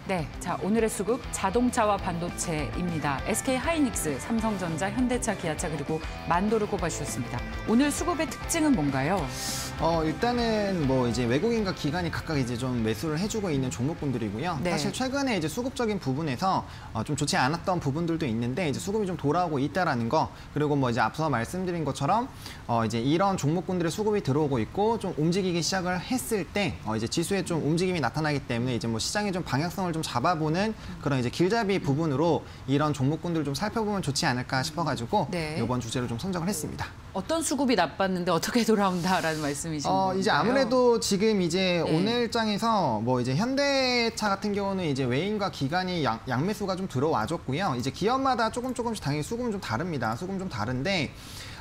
네, 자 오늘의 수급 자동차와 반도체입니다. SK 하이닉스, 삼성전자, 현대차, 기아차 그리고 만도를 꼽아주셨습니다. 오늘 수급의 특징은 뭔가요? 일단은 뭐 이제 외국인과 기관이 각각 이제 좀 매수를 해주고 있는 종목군들이고요. 네. 사실 최근에 이제 수급적인 부분에서 좀 좋지 않았던 부분들도 있는데 이제 수급이 좀 돌아오고 있다라는 거, 그리고 뭐 이제 앞서 말씀드린 것처럼 이제 이런 종목군들의 수급이 들어오고 있고 좀 움직이기 시작을 했을 때 이제 지수에 좀 움직임이 나타나기 때문에 이제 뭐 시장의 좀 방향성을 좀 잡아보는 그런 이제 길잡이 부분으로 이런 종목군들 좀 살펴보면 좋지 않을까 싶어가지고 네. 이번 주제로 좀 선정을 했습니다. 어떤 수급이 나빴는데 어떻게 돌아온다라는 말씀이신 건가요? 이제 아무래도 지금 이제 오늘장에서 뭐 이제 현대차 같은 경우는 이제 외인과 기관이 양매수가 좀 들어와줬고요. 이제 기업마다 조금씩 당연히 수급은 좀 다릅니다. 수급은 좀 다른데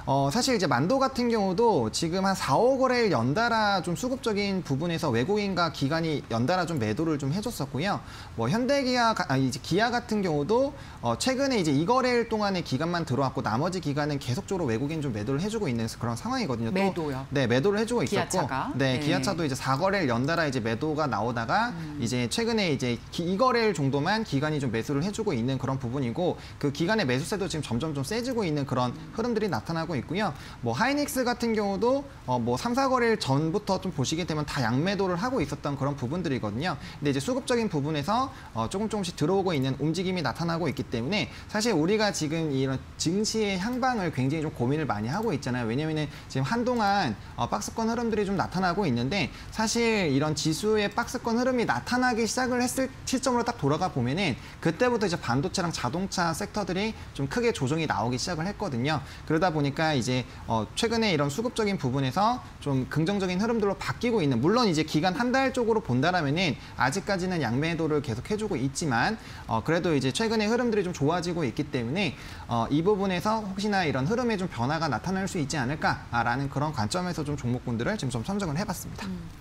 사실 이제 만도 같은 경우도 지금 한 4, 5거래일 연달아 좀 수급적인 부분에서 외국인과 기관이 연달아 좀 매도를 좀 해줬었고요. 뭐 현대기아, 이제 기아 같은 경우도 최근에 이제 2거래일 동안의 기간만 들어왔고 나머지 기간은 계속적으로 외국인 좀 매도를 해주고 있는 그런 상황이거든요. 매도요? 네, 매도를 해주고 있었고. 기아차가? 네, 네. 기아차도 이제 4거래일 연달아 이제 매도가 나오다가 이제 최근에 이제 2거래일 정도만 기관이 좀 매수를 해주고 있는 그런 부분이고, 그 기간의 매수세도 지금 점점 좀 세지고 있는 그런 흐름들이 나타나고 있고요. 뭐 하이닉스 같은 경우도 뭐 3, 4거래일 전부터 좀 보시게 되면 다 양매도를 하고 있었던 그런 부분들이거든요. 근데 이제 수급적인 부분에서 조금씩 들어오고 있는 움직임이 나타나고 있기 때문에 사실 우리가 지금 이런 증시의 향방을 굉장히 좀 고민을 많이 하고 있잖아요. 왜냐면은 지금 한동안 박스권 흐름들이 좀 나타나고 있는데, 사실 이런 지수의 박스권 흐름이 나타나기 시작을 했을 시점으로 딱 돌아가 보면은 그때부터 이제 반도체랑 자동차 섹터들이 좀 크게 조정이 나오기 시작을 했거든요. 그러다 보니까 이제 최근에 이런 수급적인 부분에서 좀 긍정적인 흐름들로 바뀌고 있는, 물론 이제 기간 한 달 쪽으로 본다라면은 아직까지는 양매도를 계속 해주고 있지만 그래도 이제 최근에 흐름들이 좀 좋아지고 있기 때문에 이 부분에서 혹시나 이런 흐름에 좀 변화가 나타날 수 있지 않을까라는 그런 관점에서 좀 종목군들을 지금 좀 선정을 해봤습니다.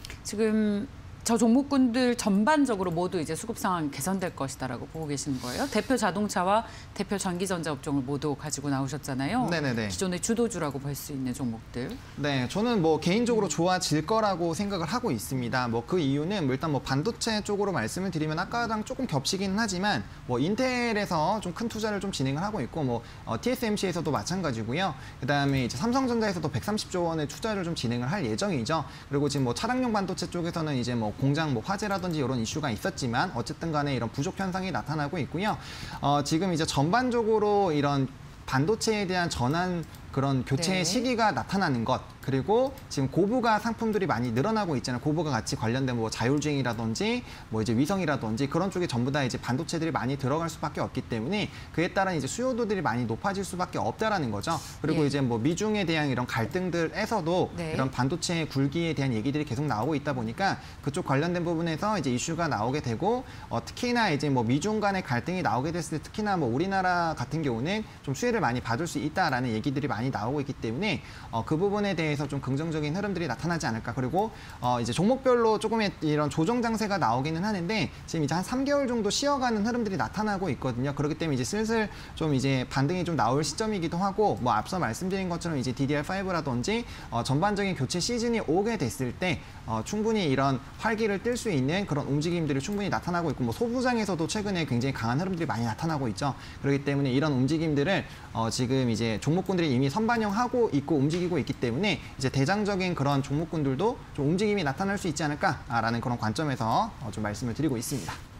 지금 저 종목군들 전반적으로 모두 이제 수급 상황이 개선될 것이다라고 보고 계시는 거예요? 대표 자동차와 대표 전기전자 업종을 모두 가지고 나오셨잖아요. 네네네. 기존의 주도주라고 볼 수 있는 종목들. 네, 저는 뭐 개인적으로 좋아질 거라고 생각을 하고 있습니다. 뭐 그 이유는 뭐 일단 뭐 반도체 쪽으로 말씀을 드리면 아까랑 조금 겹치긴 하지만 뭐 인텔에서 좀 큰 투자를 좀 진행을 하고 있고, 뭐 TSMC에서도 마찬가지고요. 그다음에 이제 삼성전자에서도 130조 원의 투자를 좀 진행을 할 예정이죠. 그리고 지금 뭐 차량용 반도체 쪽에서는 이제 뭐 공장 뭐 화재라든지 이런 이슈가 있었지만 어쨌든 간에 이런 부족 현상이 나타나고 있고요. 지금 이제 전반적으로 이런 반도체에 대한 전환 그런 교체의 시기가 나타나는 것, 그리고 지금 고부가 상품들이 많이 늘어나고 있잖아요. 고부가 같이 관련된 뭐 자율주행이라든지 뭐 이제 위성이라든지 그런 쪽에 전부 다 이제 반도체들이 많이 들어갈 수밖에 없기 때문에 그에 따른 이제 수요도들이 많이 높아질 수밖에 없다라는 거죠. 그리고 이제 뭐 미중에 대한 이런 갈등들에서도 이런 반도체 굴기에 대한 얘기들이 계속 나오고 있다 보니까 그쪽 관련된 부분에서 이제 이슈가 나오게 되고, 특히나 이제 뭐 미중 간의 갈등이 나오게 됐을 때 특히나 뭐 우리나라 같은 경우는 좀 수혜를 많이 받을 수 있다라는 얘기들이 많이 나오고 있기 때문에 그 부분에 대해서 좀 긍정적인 흐름들이 나타나지 않을까. 그리고 이제 종목별로 조금의 이런 조정 장세가 나오기는 하는데 지금 이제 한 3개월 정도 쉬어가는 흐름들이 나타나고 있거든요. 그렇기 때문에 이제 슬슬 좀 이제 반등이 좀 나올 시점이기도 하고, 뭐 앞서 말씀드린 것처럼 이제 DDR5라든지 전반적인 교체 시즌이 오게 됐을 때 충분히 이런 활기를 띨 수 있는 그런 움직임들이 충분히 나타나고 있고, 뭐 소부장에서도 최근에 굉장히 강한 흐름들이 많이 나타나고 있죠. 그렇기 때문에 이런 움직임들을 지금 이제 종목군들이 이미 선반영하고 있고 움직이고 있기 때문에 이제 대장적인 그런 종목군들도 좀 움직임이 나타날 수 있지 않을까라는 그런 관점에서 좀 말씀을 드리고 있습니다.